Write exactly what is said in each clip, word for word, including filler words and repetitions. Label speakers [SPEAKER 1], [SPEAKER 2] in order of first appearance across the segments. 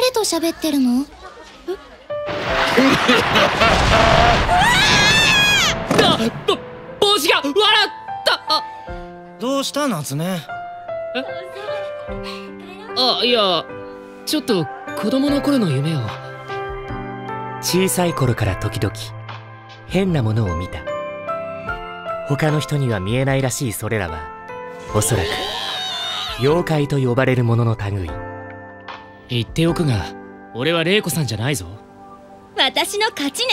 [SPEAKER 1] 誰と喋ってるの？
[SPEAKER 2] あ、ぼ帽子が笑った。あ、
[SPEAKER 3] どうした夏目？え？
[SPEAKER 2] あ、いや、ちょっと子供の頃の夢を。
[SPEAKER 4] 小さい頃から時々変なものを見た。他の人には見えないらしいそれらはおそらく妖怪と呼ばれるものの類。
[SPEAKER 2] 言っておくが、俺は玲子さんじゃないぞ。
[SPEAKER 1] 私の勝ちね。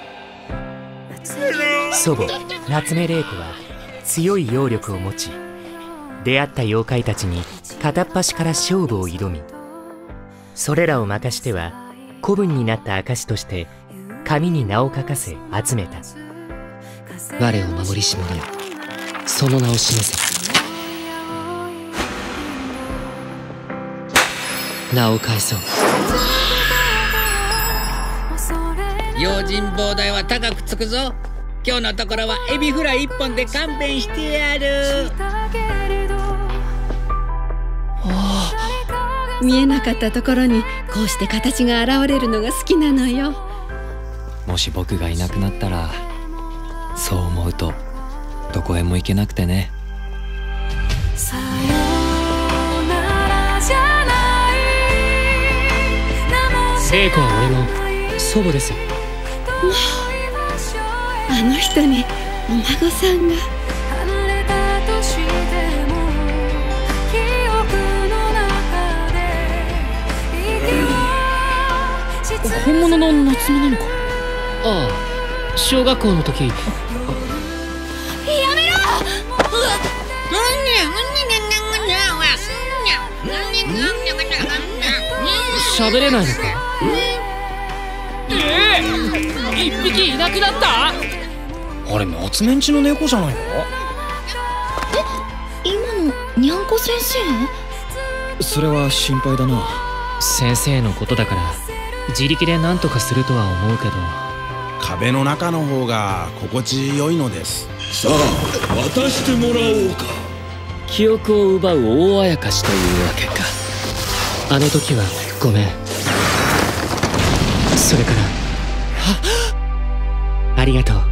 [SPEAKER 4] 祖母夏目玲子は強い妖力を持ち、出会った妖怪たちに片っ端から勝負を挑み、それらを任しては子分になった証として紙に名を書かせ集めた。
[SPEAKER 2] 我を守りし者よ、その名を示せ。名を返そう。
[SPEAKER 5] 用心棒代は高くつくぞ。今日のところはエビフライ一本で勘弁してやる。
[SPEAKER 6] 見えなかったところにこうして形が現れるのが好きなのよ。
[SPEAKER 7] もし僕がいなくなったら、そう思うとどこへも行けなくてね。
[SPEAKER 2] 玲子は俺の祖母です。
[SPEAKER 6] あの人にお孫さんが。
[SPEAKER 2] 本物の夏目なのか？ああ、小学校の時。や
[SPEAKER 1] めろ！
[SPEAKER 2] 喋れないのか？ええー、一匹いなくなった？
[SPEAKER 3] あれ夏目んちの猫じゃないの？
[SPEAKER 1] え、今のにゃんこ先生？
[SPEAKER 3] それは心配だな。
[SPEAKER 2] 先生のことだから自力で何とかするとは思うけど、
[SPEAKER 8] 壁の中の方が心地よいのです。
[SPEAKER 9] さあ渡してもらおうか。
[SPEAKER 2] 記憶を奪う大あやかしというわけか。あの時はごめん。それから
[SPEAKER 4] ありがとう。